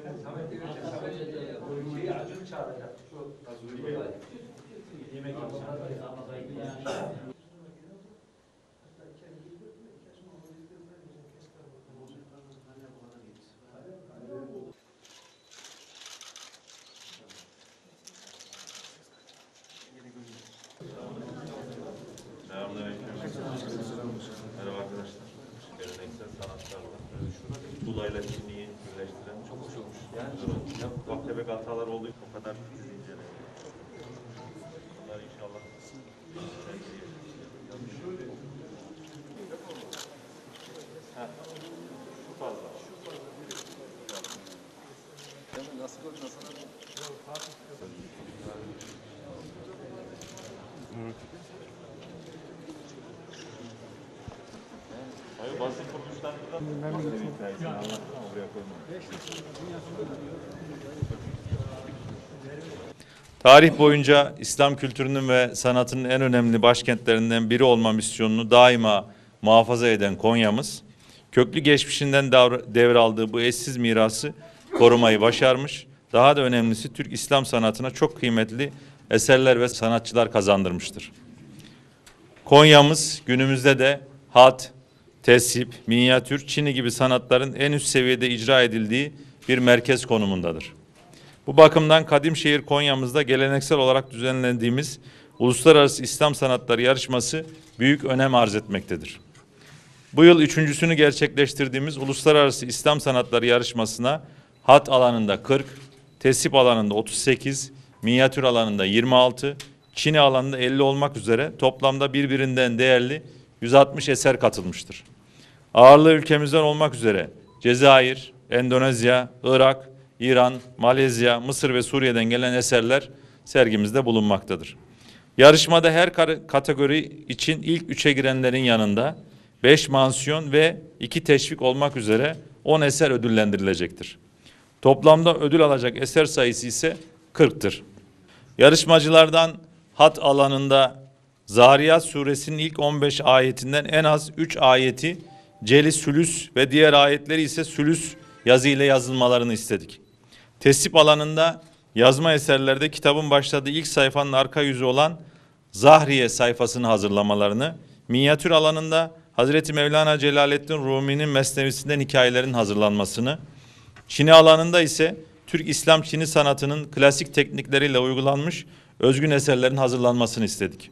Samet'e görecek. Samet'e şeyi Acun'u çağıracak. Yemek yapacak. Selamünaleyküm. Merhaba arkadaşlar. Geleneksel sanatlarla tuğlayla çiniyi birleştiren çok hoş olmuş. Yani ufak tefek hatalar oldu. O kadar ince. Bunlar inşallah. Şu fazla. Nasıl koydun Hasan abi? Hayır, basın kuruluşlarında da hikayesini anlattım ama buraya koymadım. Tarih boyunca İslam kültürünün ve sanatının en önemli başkentlerinden biri olma misyonunu daima muhafaza eden Konya'mız, köklü geçmişinden devraldığı bu eşsiz mirası korumayı başarmış. Daha da önemlisi Türk İslam sanatına çok kıymetli eserler ve sanatçılar kazandırmıştır. Konya'mız günümüzde de hat, tesip, minyatür, çini gibi sanatların en üst seviyede icra edildiği bir merkez konumundadır. Bu bakımdan Kadimşehir Konya'mızda geleneksel olarak düzenlendiğimiz Uluslararası İslam Sanatları Yarışması büyük önem arz etmektedir. Bu yıl üçüncüsünü gerçekleştirdiğimiz Uluslararası İslam Sanatları Yarışması'na hat alanında 40, tesip alanında 38, minyatür alanında 26, çini alanında 50 olmak üzere toplamda birbirinden değerli 160 eser katılmıştır. Ağırlığı ülkemizden olmak üzere Cezayir, Endonezya, Irak, İran, Malezya, Mısır ve Suriye'den gelen eserler sergimizde bulunmaktadır. Yarışmada her kategori için ilk 3'e girenlerin yanında 5 mansiyon ve 2 teşvik olmak üzere 10 eser ödüllendirilecektir. Toplamda ödül alacak eser sayısı ise 40'tır. Yarışmacılardan hat alanında Zariyat suresinin ilk 15 ayetinden en az 3 ayeti celi sülüs ve diğer ayetleri ise sülüs yazı ile yazılmalarını istedik. Tesip alanında yazma eserlerde kitabın başladığı ilk sayfanın arka yüzü olan Zahriye sayfasını hazırlamalarını, minyatür alanında Hazreti Mevlana Celaleddin Rumi'nin mesnevisinden hikayelerin hazırlanmasını, çini alanında ise Türk İslam çini sanatının klasik teknikleriyle uygulanmış özgün eserlerin hazırlanmasını istedik.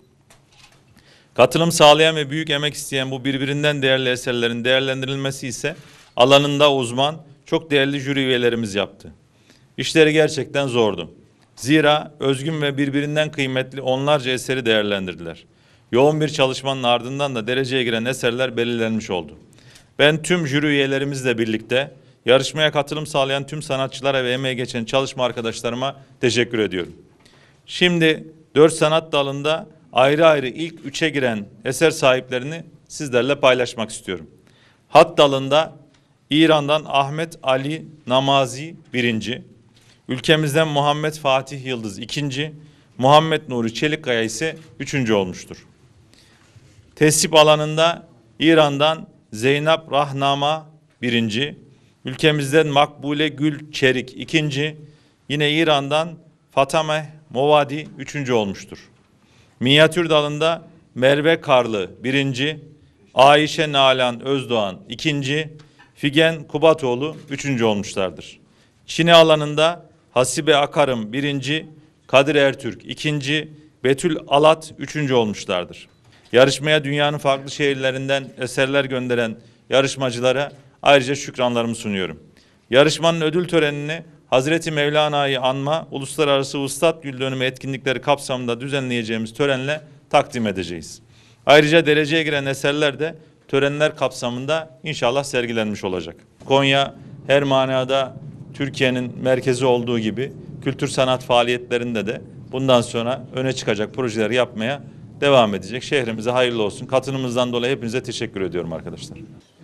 Katılım sağlayan ve büyük emek isteyen bu birbirinden değerli eserlerin değerlendirilmesi ise alanında uzman, çok değerli jüri üyelerimiz yaptı. İşleri gerçekten zordu. Zira özgün ve birbirinden kıymetli onlarca eseri değerlendirdiler. Yoğun bir çalışmanın ardından da dereceye giren eserler belirlenmiş oldu. Ben tüm jüri üyelerimizle birlikte yarışmaya katılım sağlayan tüm sanatçılara ve emeği geçen çalışma arkadaşlarıma teşekkür ediyorum. Şimdi 4 sanat dalında ayrı ayrı ilk 3'e giren eser sahiplerini sizlerle paylaşmak istiyorum. Hat dalında İran'dan Ahmet Ali Namazi 1. Ülkemizden Muhammed Fatih Yıldız 2. Muhammed Nuri Çelikkaya ise 3. olmuştur. Tesip alanında İran'dan Zeynep Rahnama 1. Ülkemizden Makbule Gül Çerik 2. Yine İran'dan Fatame Movadi 3. olmuştur. Minyatür dalında Merve Karlı 1. Ayşe Nalan Özdoğan 2. Figen Kubatoğlu 3. olmuşlardır. Çini alanında Hasibe Akarım 1. Kadir Ertürk 2. Betül Alat 3. olmuşlardır. Yarışmaya dünyanın farklı şehirlerinden eserler gönderen yarışmacılara ayrıca şükranlarımı sunuyorum. Yarışmanın ödül törenini Hazreti Mevlana'yı anma Uluslararası Ustad Güldönümü etkinlikleri kapsamında düzenleyeceğimiz törenle takdim edeceğiz. Ayrıca dereceye giren eserler de törenler kapsamında inşallah sergilenmiş olacak. Konya her manada Türkiye'nin merkezi olduğu gibi kültür sanat faaliyetlerinde de bundan sonra öne çıkacak projeler yapmaya devam edecek. Şehrimize hayırlı olsun. Katılımınızdan dolayı hepinize teşekkür ediyorum arkadaşlar.